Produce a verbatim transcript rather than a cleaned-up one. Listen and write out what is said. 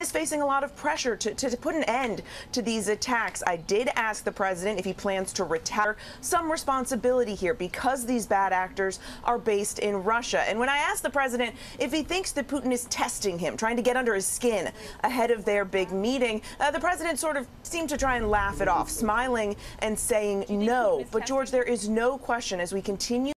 is facing a lot of pressure to, to, to put an end to these attacks. I did ask the president if he plans to retire some responsibility here because these bad actors are based in Russia. And when I asked the president if he thinks that Putin is testing him, trying to get under his skin ahead of their big meeting, uh, the president sort of seemed to try and laugh it off, smiling and saying no. But, George, there is no question as we continue